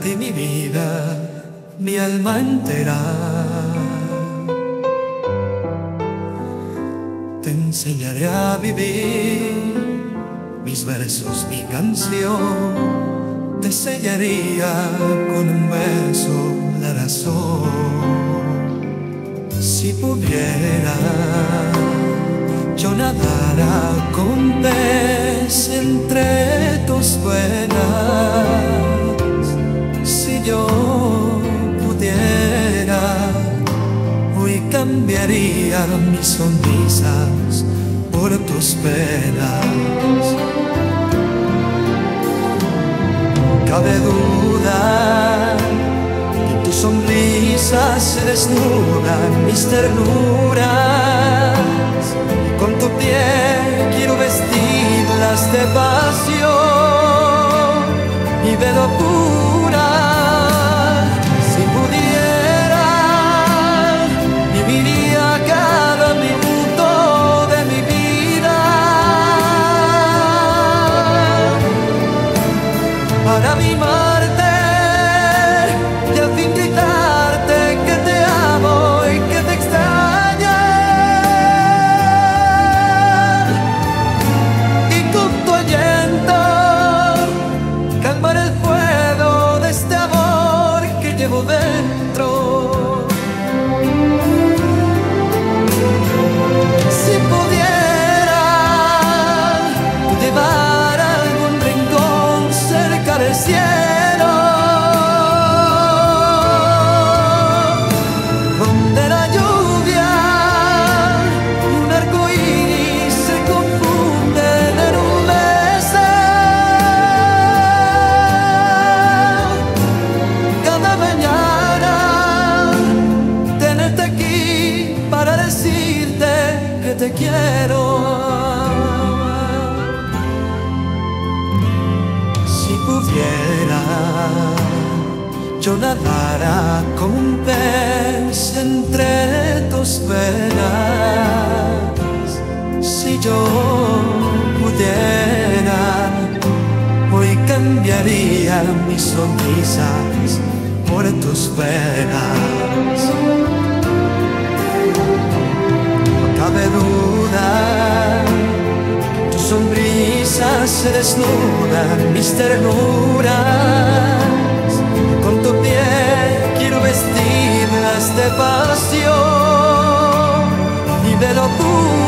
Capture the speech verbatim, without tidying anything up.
ti mi vida, mi alma entera. Te enseñaré a vivir mis versos, mi canción. Te sellaría con un beso la razón. Si pudiera yo nadara con pez entre tus venas, si yo pudiera, hoy cambiaría mis sonrisas por tus penas. Cabe duda que en tu sonrisa se desnudan mis ternuras. Con tu piel quiero vestirlas de pasión y de locura. Si pudiera, viviría cada minuto de mi vida para mimarte y al fin gritarte que te amo y que te extraño. Dentro, si pudiera llevar algún rincón cerca del cielo, donde la lluvia y un arco iris se confunden en un beso. Cada mañana decirte que te quiero. Si pudiera yo nadara con un pez entre tus venas, si yo pudiera, hoy cambiaría mis sonrisas por tus penas. Cabe duda, tu sonrisa se desnudan mis ternuras. Con tu piel quiero vestirlas de pasión y de locura.